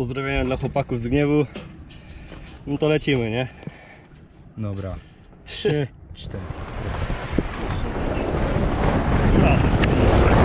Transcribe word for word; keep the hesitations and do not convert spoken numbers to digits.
Pozdrowienia dla chłopaków z Gniewu. No to lecimy, nie? Dobra. Trzy, cztery. No.